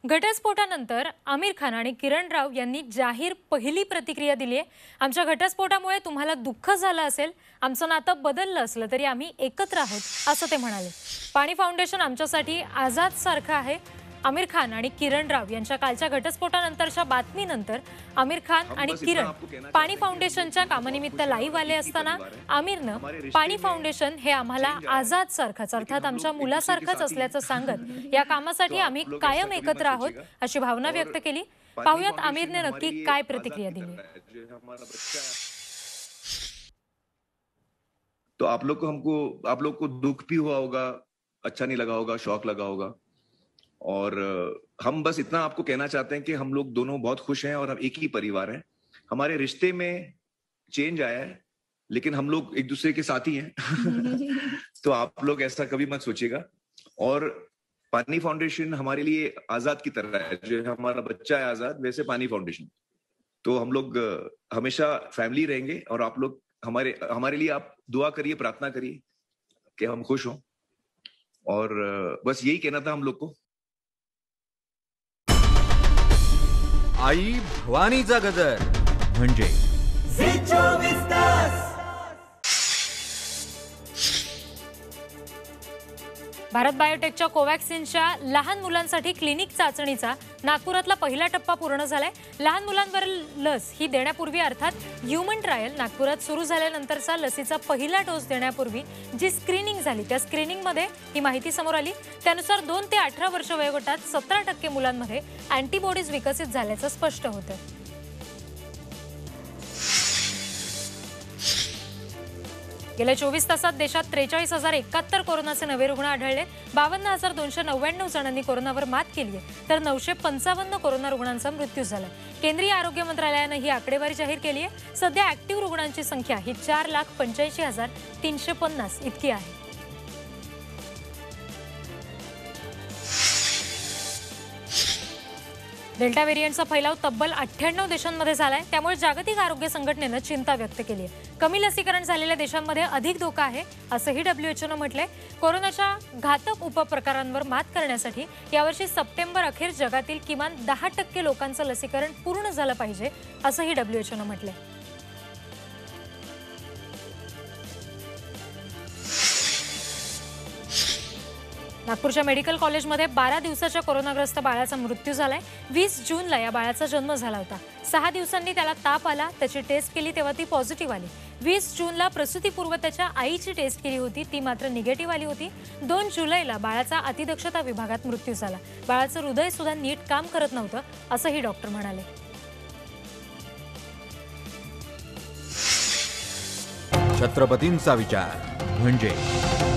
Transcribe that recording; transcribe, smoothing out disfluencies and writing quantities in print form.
घटस्फोटानंतर आमिर खान आणि किरण राव यांनी जाहीर पहिली प्रतिक्रिया दिली आहे। आमच्या घटस्फोटामुळे तुम्हाला दुःख झालं असेल, आमचं नातं बदललं असलं तरी आम्ही एकत्र आहोत असं ते म्हणाले। पाणी फाउंडेशन आमच्यासाठी आझाद सारखं आहे। आमिर खान आणि किरण राव यांच्या कालच्या घटस्फोटानंतरच्या बातमीनंतर आमिर खान आणि किरण पाणी फाउंडेशनच्या कामानिमित्त लाईव्ह आले असताना आमिरनं पाणी फाउंडेशन हे आम्हाला आझाद सारखंच अर्थात आमच्या मुलासारखंच असल्याचं सांगत या कामासाठी आम्ही कायम एकत्र आहोत अशी भावना व्यक्त केली। पाहुयात आमिरने नक्की काय प्रतिक्रिया दिली। तो आप लोग को दुख भी हुआ होगा, अच्छा नहीं लगा होगा, शौक लगा होगा। और हम बस इतना आपको कहना चाहते हैं कि हम लोग दोनों बहुत खुश हैं और हम एक ही परिवार हैं। हमारे रिश्ते में चेंज आया है, लेकिन हम लोग एक दूसरे के साथी हैं। तो आप लोग ऐसा कभी मत सोचिएगा। और पानी फाउंडेशन हमारे लिए आजाद की तरह है, जो हमारा बच्चा है आजाद, वैसे पानी फाउंडेशन। तो हम लोग हमेशा फैमिली रहेंगे और आप लोग हमारे लिए आप दुआ करिए, प्रार्थना करिए कि हम खुश हों। और बस यही कहना था हम लोग को। आई भवानीचा गजर म्हणजे भारत बायोटेकच्या कोवॅक्सिनच्या लहान मुलांसाठी क्लिनिक चाचणीचा नागपुरातला पहिला टप्पा पूर्ण झालाय। लहान मुलांवरील लस ही देण्यापूर्वी अर्थात ह्यूमन ट्रायल नागपुरात सुरू झाल्यानंतरचा लसीचा पहिला डोस देण्यापूर्वी जी स्क्रीनिंग झाली त्या स्क्रीनिंगमध्ये ही माहिती समोर आली। त्यानुसार 2 ते 18 वर्ष वयोगटात 17% मुलांमध्ये अँटीबॉडीज विकसित झाल्याचं स्पष्ट होतं। गेल्या 24 तासात देशात 43,071 कोरोनाचे नवे रुग्ण आढळले। 52,299 जणांनी कोरोनावर मात केली आहे, तर 955 कोरोना रुग्णांचा मृत्यू झाला। केंद्रीय आरोग्य मंत्रालयाने ही आकडेवारी जाहीर केली आहे। सध्या ऍक्टिव्ह रुग्णांची संख्या ही 4,85,350 इतकी आहे। डेल्टा व्हेरियंटचा फैलाव तब्बल 98 देशांमध्ये झालाय, त्यामुळे जागतिक आरोग्य संघटनेने चिंता व्यक्त केली आहे। कमी लसीकरण झालेल्या देशांमध्ये अधिक धोका आहे असंही WHO म्हटलंय। कोरोनाच्या घातक उपप्रकारांवर मात करण्यासाठी यावर्षी सप्टेंबर अखेर जगातील किमान 10% लोकांचं लसीकरण पूर्ण झालं पाहिजे असंही WHO म्हटलंय। नागपूरच्या मेडिकल कॉलेजमध्ये 12 दिवसाच्या कोरोनाग्रस्त बाळाचा मृत्यू झालाय। 20 जूनला या बाळाचा जन्म झाला होता। 6 दिवसांनी त्याला ताप आला, त्याची टेस्ट केली तेव्हा ती पॉझिटिव्ह आली। 20 जूनला प्रसूतीपूर्व त्याच्या आईची टेस्ट केली होती, ती मात्र निगेटिव्ह आली होती। 2 जुलैला बाळाचा अतिदक्षता विभागात मृत्यू झाला। बाळाचं हृदय सुद्धा नीट काम करत नव्हतं असंही डॉक्टर म्हणाले। छत्रपतींचा विचार म्हणजे